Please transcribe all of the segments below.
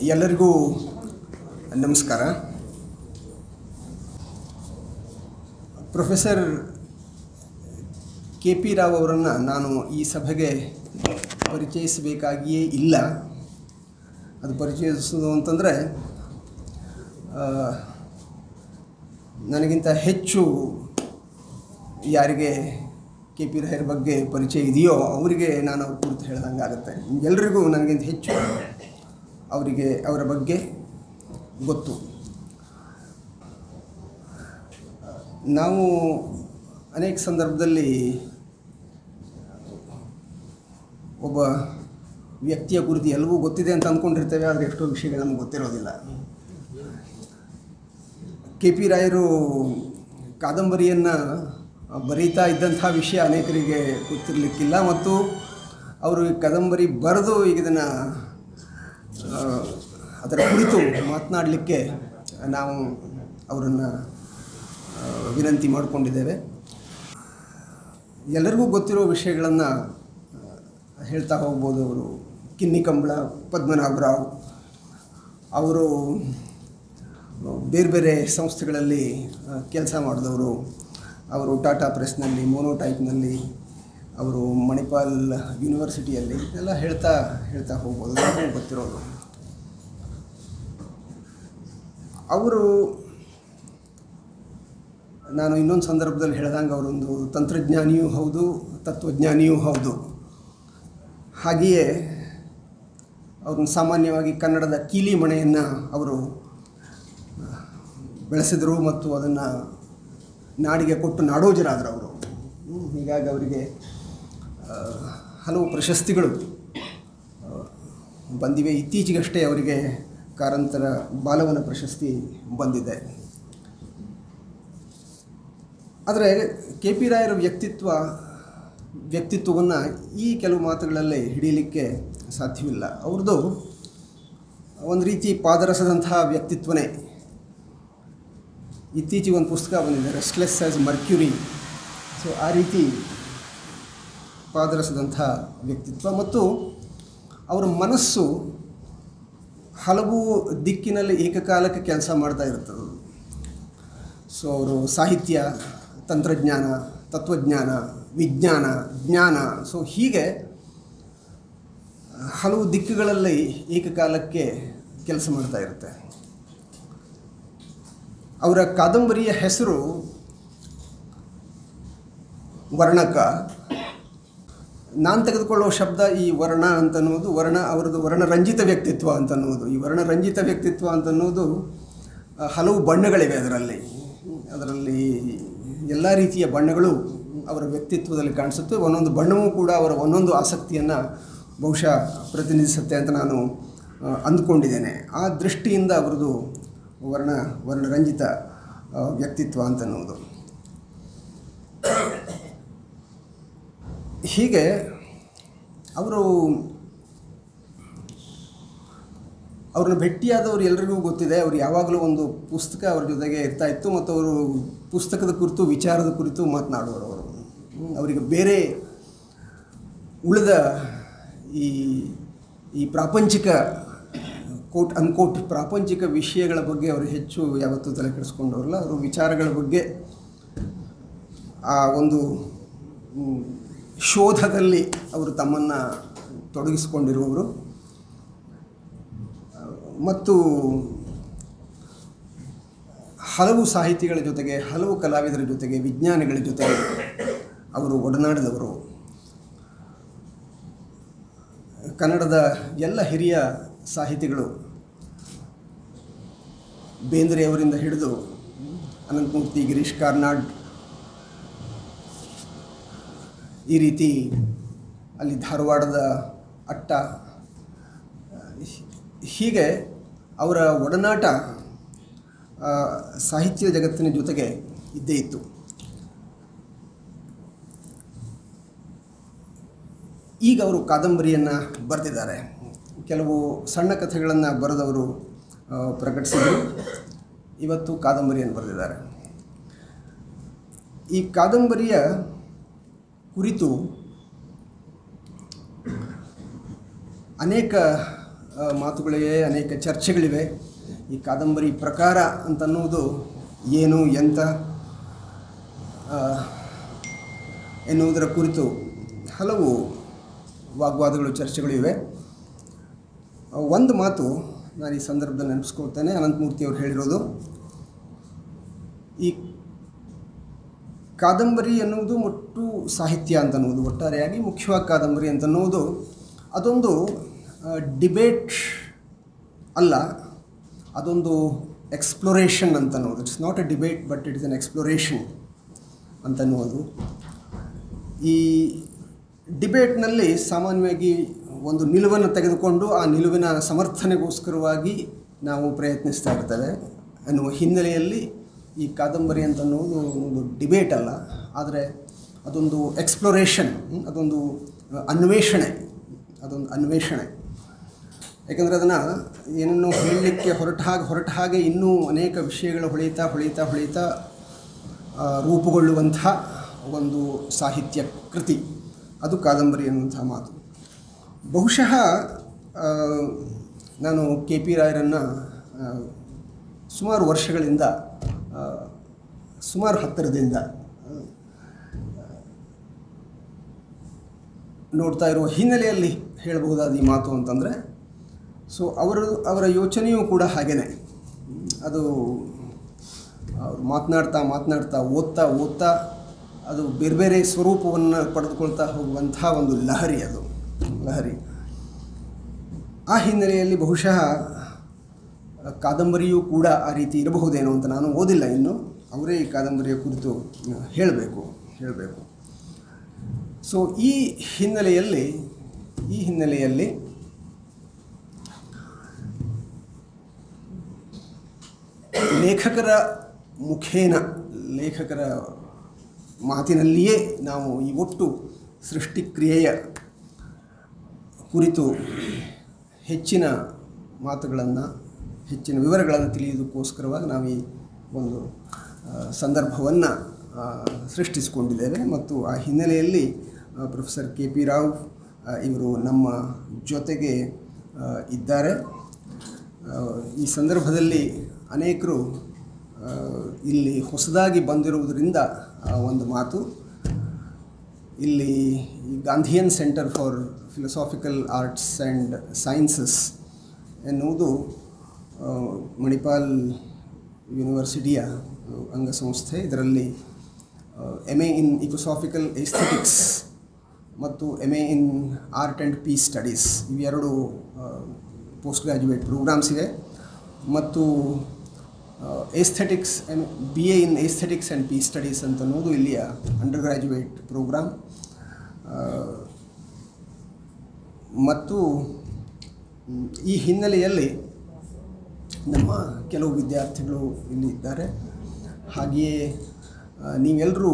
ಎಲ್ಲರಿಗೂ ನಮಸ್ಕಾರ. Professor K P Rao ಅವರನ್ನು ನಾನು ಈ ಸಭೆಗೆ ಪರಿಚಯಿಸಬೇಕಾಗಿಯೇ ಇಲ್ಲ. ಅದು ಪರಿಚಯಿಸೋದು ಅಂತಂದರೆ ನನಗಿಂತ ಹೆಚ್ಚು ಯಾರಿಗೆ ಕೆ ಪಿ ರಾಯರ ಬಗ್ಗೆ ಪರಿಚಯ ಇದೆಯೋ ಅವರಿಗೆ ನಾನು ಅವ್ರ ಕುರಿತು ಹೇಳ್ದಂಗೆ ಆಗುತ್ತೆ. ಎಲ್ರಿಗೂ ನನಗಿಂತ ಹೆಚ್ಚು ಅವರಿಗೆ ಅವರ ಬಗ್ಗೆ ಗೊತ್ತು. ನಾವು ಅನೇಕ ಸಂದರ್ಭದಲ್ಲಿ ಒಬ್ಬ ವ್ಯಕ್ತಿಯ ಕುರಿತು ಎಲ್ಲವೂ ಗೊತ್ತಿದೆ ಅಂತ ಅಂದ್ಕೊಂಡಿರ್ತೇವೆ, ಆದರೆ ಎಷ್ಟೋ ವಿಷಯಗಳು ನಮಗೆ ಗೊತ್ತಿರೋದಿಲ್ಲ. ಕೆ ಪಿ ರಾಯರು ಕಾದಂಬರಿಯನ್ನು ಬರೀತಾ ಇದ್ದಂಥ ವಿಷಯ ಅನೇಕರಿಗೆ ಗೊತ್ತಿರಲಿಕ್ಕಿಲ್ಲ, ಮತ್ತು ಅವರು ಈ ಕಾದಂಬರಿ ಬರೆದು ಈಗ ಇದನ್ನು ಅದರ ಕುರಿತು ಮಾತನಾಡಲಿಕ್ಕೆ ನಾವು ಅವರನ್ನು ವಿನಂತಿ ಮಾಡಿಕೊಂಡಿದ್ದೇವೆ. ಎಲ್ಲರಿಗೂ ಗೊತ್ತಿರೋ ವಿಷಯಗಳನ್ನು ಹೇಳ್ತಾ ಹೋಗ್ಬೋದು. ಅವರು ಕಿನ್ನಿಕಂಬಳ ಪದ್ಮನಾಭರಾವ್ ಅವರು ಬೇರೆ ಬೇರೆ ಸಂಸ್ಥೆಗಳಲ್ಲಿ ಕೆಲಸ ಮಾಡಿದವರು. ಅವರು ಟಾಟಾ ಪ್ರೆಸ್ನಲ್ಲಿ, ಮೋನೋಟೈಪ್ನಲ್ಲಿ, ಅವರು ಮಣಿಪಾಲ್ ಯೂನಿವರ್ಸಿಟಿಯಲ್ಲಿ ಎಲ್ಲ ಹೇಳ್ತಾ ಹೋಗ್ಬೋದು, ಗೊತ್ತಿರೋದು. ಅವರು ನಾನು ಇನ್ನೊಂದು ಸಂದರ್ಭದಲ್ಲಿ ಹೇಳ್ದಂಗೆ ಅವರೊಂದು ತಂತ್ರಜ್ಞಾನಿಯೂ ಹೌದು, ತತ್ವಜ್ಞಾನಿಯೂ ಹೌದು. ಹಾಗೆಯೇ ಅವ್ರನ್ನ ಸಾಮಾನ್ಯವಾಗಿ ಕನ್ನಡದ ಕೀಲಿ ಮಣೆಯನ್ನು ಅವರು ಬೆಳೆಸಿದರು ಮತ್ತು ಅದನ್ನು ನಾಡಿಗೆ ಕೊಟ್ಟು ನಾಡೋಜರಾದರು ಅವರು. ಹೀಗಾಗಿ ಅವರಿಗೆ ಹಲವು ಪ್ರಶಸ್ತಿಗಳು ಬಂದಿವೆ. ಇತ್ತೀಚೆಗಷ್ಟೇ ಅವರಿಗೆ ಕಾರಂತರ ಬಾಲವನ ಪ್ರಶಸ್ತಿ ಬಂದಿದೆ. ಆದರೆ ಕೆ ಪಿ ರಾಯರ ವ್ಯಕ್ತಿತ್ವವನ್ನು ಈ ಕೆಲವು ಮಾತುಗಳಲ್ಲಿ ಹಿಡೀಲಿಕ್ಕೆ ಸಾಧ್ಯವಿಲ್ಲ. ಅವ್ರದ್ದು ಒಂದು ರೀತಿ ಪಾದರಸದಂತಹ ವ್ಯಕ್ತಿತ್ವನೇ. ಇತ್ತೀಚೆಗೆ ಒಂದು ಪುಸ್ತಕ ಬಂದಿದೆ, ರೆಸ್ಟ್ಲೆಸ್ ಆ್ಯಸ್ ಮರ್ಕ್ಯುರಿ. ಸೊ ಆ ರೀತಿ ಪಾದರಸದಂಥ ವ್ಯಕ್ತಿತ್ವ, ಮತ್ತು ಅವರ ಮನಸ್ಸು ಹಲವು ದಿಕ್ಕಿನಲ್ಲಿ ಏಕಕಾಲಕ್ಕೆ ಕೆಲಸ ಮಾಡ್ತಾ ಇರ್ತದೆ. ಸೊ ಅವರು ಸಾಹಿತ್ಯ, ತಂತ್ರಜ್ಞಾನ, ತತ್ವಜ್ಞಾನ, ವಿಜ್ಞಾನ, ಜ್ಞಾನ, ಸೊ ಹೀಗೆ ಹಲವು ದಿಕ್ಕುಗಳಲ್ಲಿ ಏಕಕಾಲಕ್ಕೆ ಕೆಲಸ ಮಾಡ್ತಾ ಇರುತ್ತೆ. ಅವರ ಕಾದಂಬರಿಯ ಹೆಸರು ವರ್ಣಕ. ನಾನು ತೆಗೆದುಕೊಳ್ಳುವ ಶಬ್ದ ಈ ವರ್ಣ ಅಂತನ್ನುವುದು, ಅವರದ್ದು ವರ್ಣರಂಜಿತ ವ್ಯಕ್ತಿತ್ವ ಅಂತನ್ನುವುದು. ಈ ವರ್ಣರಂಜಿತ ವ್ಯಕ್ತಿತ್ವ ಅಂತನ್ನುವುದು ಹಲವು ಬಣ್ಣಗಳಿವೆ ಅದರಲ್ಲಿ ಎಲ್ಲ ರೀತಿಯ ಬಣ್ಣಗಳು ಅವರ ವ್ಯಕ್ತಿತ್ವದಲ್ಲಿ ಕಾಣಿಸುತ್ತೆ. ಒಂದೊಂದು ಬಣ್ಣವೂ ಕೂಡ ಅವರ ಒಂದೊಂದು ಆಸಕ್ತಿಯನ್ನು ಬಹುಶಃ ಪ್ರತಿನಿಧಿಸುತ್ತೆ ಅಂತ ನಾನು ಅಂದ್ಕೊಂಡಿದ್ದೇನೆ. ಆ ದೃಷ್ಟಿಯಿಂದ ಅವರದು ವರ್ಣರಂಜಿತ ವ್ಯಕ್ತಿತ್ವ ಅಂತನ್ನುವುದು. ಹೀಗೆ ಅವ್ರನ್ನ ಭೇಟಿಯಾದವರು ಎಲ್ರಿಗೂ ಗೊತ್ತಿದೆ. ಅವರು ಯಾವಾಗಲೂ ಒಂದು ಪುಸ್ತಕ ಅವ್ರ ಜೊತೆಗೆ ಇರ್ತಾಯಿತ್ತು, ಮತ್ತು ಅವರು ಪುಸ್ತಕದ ಕುರಿತು, ವಿಚಾರದ ಕುರಿತು ಮಾತನಾಡುವರು. ಅವರಿಗೆ ಬೇರೆ ಉಳಿದ ಈ ಪ್ರಾಪಂಚಿಕ ಕೋಟ್ ಅನ್ಕೋಟ್ ಪ್ರಾಪಂಚಿಕ ವಿಷಯಗಳ ಬಗ್ಗೆ ಅವರು ಹೆಚ್ಚು ಯಾವತ್ತೂ ತಲೆ ಕೆಡಿಸ್ಕೊಂಡವ್ರಲ್ಲ. ಅವರು ವಿಚಾರಗಳ ಬಗ್ಗೆ ಆ ಒಂದು ಶೋಧದಲ್ಲಿ ಅವರು ತಮ್ಮನ್ನು ತೊಡಗಿಸಿಕೊಂಡಿರುವವರು, ಮತ್ತು ಹಲವು ಸಾಹಿತಿಗಳ ಜೊತೆಗೆ, ಹಲವು ಕಲಾವಿದರ ಜೊತೆಗೆ, ವಿಜ್ಞಾನಿಗಳ ಜೊತೆಗೆ ಅವರು ಒಡನಾಡಿದವರು. ಕನ್ನಡದ ಎಲ್ಲ ಹಿರಿಯ ಸಾಹಿತಿಗಳು, ಬೇಂದ್ರೆಯವರಿಂದ ಹಿಡಿದು ಅನಂತಮೂರ್ತಿ, ಗಿರೀಶ್ ಕಾರ್ನಾಡ್, ಈ ರೀತಿ ಅಲ್ಲಿ ಧಾರವಾಡದ ಅಟ್ಟ, ಹೀಗೆ ಅವರ ಒಡನಾಟ ಸಾಹಿತ್ಯ ಜಗತ್ತಿನ ಜೊತೆಗೆ ಇದ್ದೇ ಇತ್ತು. ಈಗ ಅವರು ಕಾದಂಬರಿಯನ್ನು ಬರೆದಿದ್ದಾರೆ. ಕೆಲವು ಸಣ್ಣ ಕಥೆಗಳನ್ನು ಬರೆದವರು ಪ್ರಕಟಿಸಿದರು. ಇವತ್ತು ಕಾದಂಬರಿಯನ್ನು ಬರೆದಿದ್ದಾರೆ. ಈ ಕಾದಂಬರಿಯ ಕುರಿತು ಅನೇಕ ಮಾತುಗಳಿವೆ, ಅನೇಕ ಚರ್ಚೆಗಳಿವೆ. ಈ ಕಾದಂಬರಿ ಪ್ರಕಾರ ಅಂತನ್ನುವುದು ಏನು ಎಂತ ಎನ್ನುವುದರ ಕುರಿತು ಹಲವು ವಾಗ್ವಾದಗಳು, ಚರ್ಚೆಗಳಿವೆ. ಒಂದು ಮಾತು ನಾನು ಈ ಸಂದರ್ಭದಲ್ಲಿ ನೆನಪಿಸ್ಕೊಳ್ತೇನೆ. ಅನಂತಮೂರ್ತಿಯವರು ಹೇಳಿರೋದು, ಈ ಕಾದಂಬರಿ ಎನ್ನುವುದು ಒಟ್ಟು ಸಾಹಿತ್ಯ ಅಂತನ್ನುವುದು, ಒಟ್ಟಾರೆಯಾಗಿ ಮುಖ್ಯವಾಗಿ ಕಾದಂಬರಿ ಅಂತನ್ನುವುದು ಅದೊಂದು ಡಿಬೇಟ್ ಅಲ್ಲ, ಅದೊಂದು ಎಕ್ಸ್ಪ್ಲೋರೇಷನ್ ಅಂತನ್ನುವುದು. It's not a debate but it is an exploration ಅಂತನ್ನುವುದು. ಈ ಡಿಬೇಟ್ನಲ್ಲಿ ಸಾಮಾನ್ಯವಾಗಿ ಒಂದು ನಿಲುವನ್ನು ತೆಗೆದುಕೊಂಡು ಆ ನಿಲುವಿನ ಸಮರ್ಥನೆಗೋಸ್ಕರವಾಗಿ ನಾವು ಪ್ರಯತ್ನಿಸ್ತಾ ಇರ್ತೇವೆ ಅನ್ನುವ ಹಿನ್ನೆಲೆಯಲ್ಲಿ ಈ ಕಾದಂಬರಿ ಅಂತನ್ನುವುದು ಒಂದು ಡಿಬೇಟ್ ಅಲ್ಲ, ಆದರೆ ಅದೊಂದು ಎಕ್ಸ್ಪ್ಲೋರೇಷನ್, ಅದೊಂದು ಅನ್ವೇಷಣೆ. ಯಾಕಂದರೆ ಅದನ್ನು ಏನನ್ನು ಹೇಳಲಿಕ್ಕೆ ಹೊರಟ ಹಾಗೆ ಇನ್ನೂ ಅನೇಕ ವಿಷಯಗಳು ಹೊಳಿತಾ ರೂಪುಗೊಳ್ಳುವಂಥ ಒಂದು ಸಾಹಿತ್ಯ ಕೃತಿ, ಅದು ಕಾದಂಬರಿ ಅನ್ನುವಂಥ ಮಾತು. ಬಹುಶಃ ನಾನು ಕೆ ಪಿ ರಾಯರನ್ನು ಸುಮಾರು ವರ್ಷಗಳಿಂದ, ಸುಮಾರು ಹತ್ತಿರದಿಂದ ನೋಡ್ತಾ ಇರುವ ಹಿನ್ನೆಲೆಯಲ್ಲಿ ಹೇಳಬಹುದಾದ ಈ ಮಾತು ಅಂತಂದರೆ, ಸೊ ಅವರ ಯೋಚನೆಯೂ ಕೂಡ ಹಾಗೇ. ಅದು ಅವರು ಮಾತನಾಡ್ತಾ ಓದ್ತಾ ಅದು ಬೇರೆ ಬೇರೆ ಸ್ವರೂಪವನ್ನು ಪಡೆದುಕೊಳ್ತಾ ಹೋಗುವಂಥ ಒಂದು ಲಹರಿ. ಆ ಹಿನ್ನೆಲೆಯಲ್ಲಿ ಬಹುಶಃ ಕಾದಂಬರಿಯೂ ಕೂಡ ಆ ರೀತಿ ಇರಬಹುದೇನೋ ಅಂತ. ನಾನು ಓದಿಲ್ಲ ಇನ್ನು, ಅವರೇ ಈ ಕಾದಂಬರಿಯ ಕುರಿತು ಹೇಳಬೇಕು. ಸೊ ಈ ಹಿನ್ನೆಲೆಯಲ್ಲಿ ಲೇಖಕರ ಮುಖೇನ, ಲೇಖಕರ ಮಾತಿನಲ್ಲಿಯೇ ನಾವು ಈ ಒಟ್ಟು ಸೃಷ್ಟಿಕ್ರಿಯೆಯ ಕುರಿತು ಹೆಚ್ಚಿನ ಮಾತುಗಳನ್ನು, ಹೆಚ್ಚಿನ ವಿವರಗಳನ್ನು ತಿಳಿಯುವುದಕ್ಕೋಸ್ಕರವಾಗಿ ನಾವು ಈ ಒಂದು ಸಂದರ್ಭವನ್ನು ಸೃಷ್ಟಿಸಿಕೊಂಡಿದ್ದೇವೆ. ಮತ್ತು ಆ ಹಿನ್ನೆಲೆಯಲ್ಲಿ ಪ್ರೊಫೆಸರ್ ಕೆ ಪಿ ರಾವ್ ಇವರು ನಮ್ಮ ಜೊತೆಗೆ ಇದ್ದಾರೆ. ಈ ಸಂದರ್ಭದಲ್ಲಿ ಅನೇಕರು ಇಲ್ಲಿ ಹೊಸದಾಗಿ ಬಂದಿರುವುದರಿಂದ ಒಂದು ಮಾತು, ಇಲ್ಲಿ Gandhian centre for philosophical arts and sciences ಎನ್ನುವುದು ಮಣಿಪಾಲ್ ಯೂನಿವರ್ಸಿಟಿಯ ಅಂಗಸಂಸ್ಥೆ. ಇದರಲ್ಲಿ MA ಇನ್ ಇಕೋಸಾಫಿಕಲ್ ಎಸ್ಥೆಟಿಕ್ಸ್ ಮತ್ತು MA in art and peace studies ಇವೆರಡು ಪೋಸ್ಟ್ ಗ್ರ್ಯಾಜುಯೇಟ್ ಪ್ರೋಗ್ರಾಮ್ಸ್ ಇವೆ. ಮತ್ತು aesthetics BA in aesthetics and peace studies ಅಂತನ್ನುವುದು ಇಲ್ಲಿಯ ಅಂಡರ್ ಗ್ರ್ಯಾಜುಯೇಟ್ ಪ್ರೋಗ್ರಾಮ್. ಮತ್ತು ಈ ಹಿನ್ನೆಲೆಯಲ್ಲಿ ನಮ್ಮ ಕೆಲವು ವಿದ್ಯಾರ್ಥಿಗಳು ಇಲ್ಲಿ ಇದ್ದಾರೆ. ಹಾಗೆಯೇ ನೀವೆಲ್ಲರೂ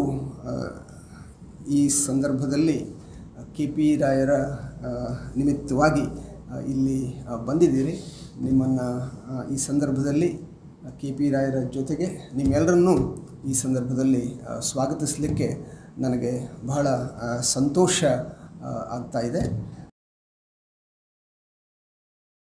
ಈ ಸಂದರ್ಭದಲ್ಲಿ ಕೆ ಪಿ ರಾಯರ ನಿಮಿತ್ತವಾಗಿ ಇಲ್ಲಿ ಬಂದಿದ್ದೀರಿ. ನಿಮ್ಮನ್ನು ಈ ಸಂದರ್ಭದಲ್ಲಿ ಕೆ ಪಿ ರಾಯರ ಜೊತೆಗೆ ನಿಮ್ಮೆಲ್ಲರನ್ನೂ ಈ ಸಂದರ್ಭದಲ್ಲಿ ಸ್ವಾಗತಿಸಲಿಕ್ಕೆ ನನಗೆ ಬಹಳ ಸಂತೋಷ ಆಗ್ತಾಯಿದೆ.